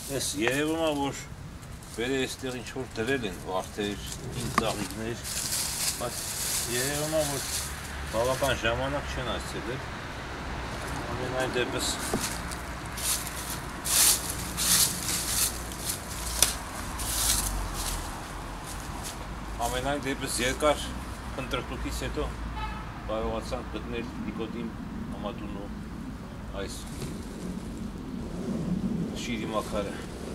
Ես երևում է, որ բերը այստեղ ինչ-որ դրել են վարդեր, ինչ ծաղիկներ, բայց երևում է, որ բավական ժամանակ չեն այցելել, ամենայն դեպս ամենայն դեպս երկար փնտրտուքից հետո կարողացանք գտնել Նիկոդիմ Համադունու այս շիրիմաքարը։